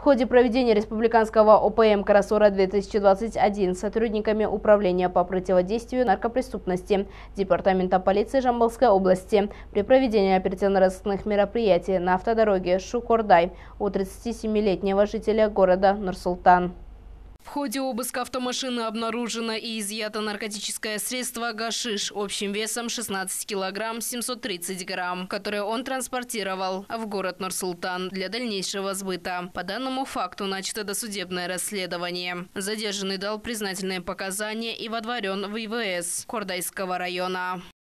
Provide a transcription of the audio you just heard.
ходе проведения республиканского ОПМ «Красора-2021» сотрудниками Управления по противодействию наркопреступности Департамента полиции Жамбылской области при проведении оперативно-розыскных мероприятий на автодороге Шу-Кордай у 37-летнего жителя города Нур-Султан. В ходе обыска автомашины обнаружено и изъято наркотическое средство гашиш общим весом 16 килограмм 730 грамм, которое он транспортировал в город Нур-Султан для дальнейшего сбыта. По данному факту начато досудебное расследование. Задержанный дал признательные показания и водворен в ИВС Кордайского района.